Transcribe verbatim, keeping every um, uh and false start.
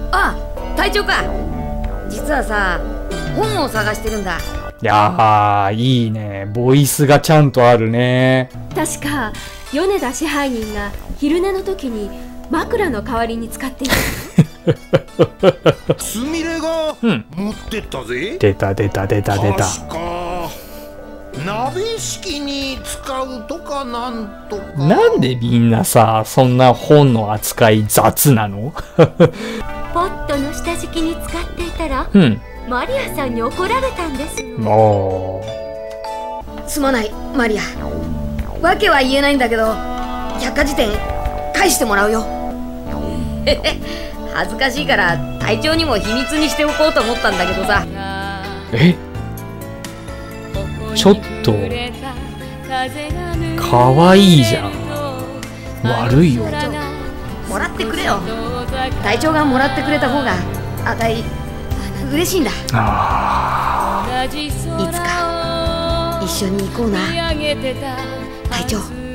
あ、隊長か。実はさ、本を探してるんだ。 いやー、いいね。ボイスがちゃんとあるね。 確か米田支配人が昼寝の時に枕の代わりに使っていた。 すみれが持ってったぜ。 出た出た出た出た。 確か鍋敷に使うとかなんとか。 なんでみんなさ、そんな本の扱い雑なの？ ポットの下敷きに使っていたら、 うん。 マリアさんに怒られたんです。 おー。すまない、マリア。わけは言えないんだけど、百科事典返してもらうよ。へへ、恥ずかしいから隊長にも秘密にしておこうと思ったんだけどさ。 え？ちょっとかわいいじゃん。悪いよ。 もらってくれよ。隊長がもらってくれた方があたい嬉しいんだ。 あいつか一緒に行こうな、隊長。